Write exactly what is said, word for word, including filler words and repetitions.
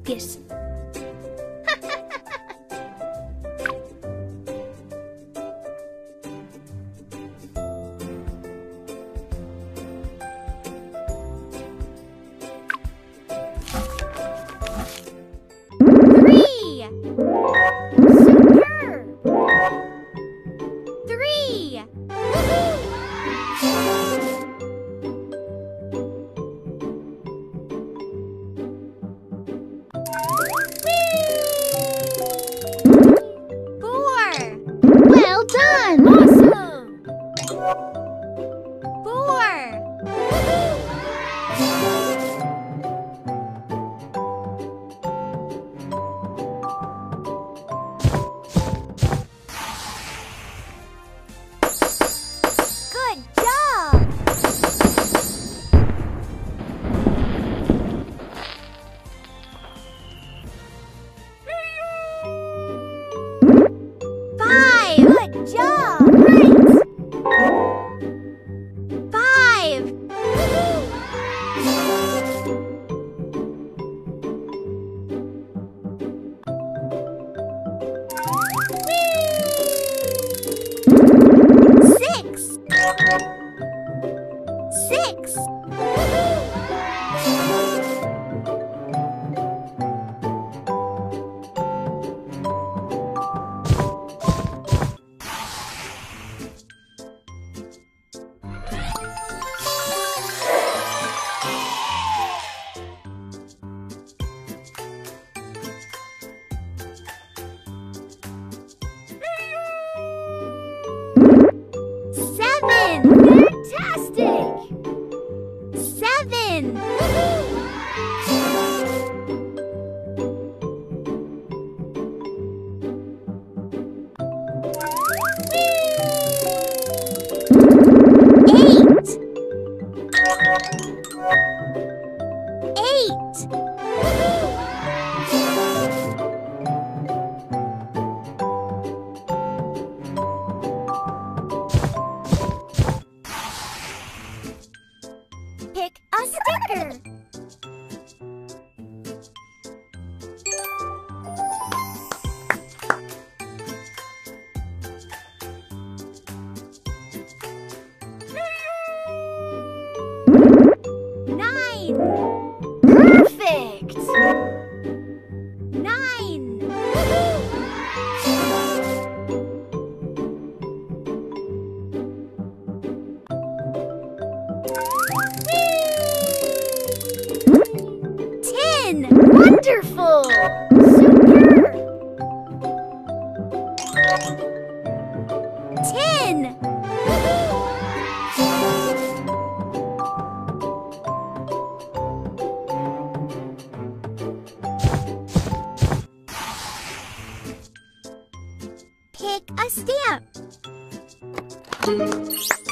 focus. Three. Superb. Three. Four. Well done! Awesome. Four. Good job. Five. Good job. Great. Five. Six. Six. Seven. Fantastic. Seven. Eight. Eight. Pick a sticker. Nine. Perfect. Nine. Ten. Wonderful. Superb. Ten. Pick a stamp.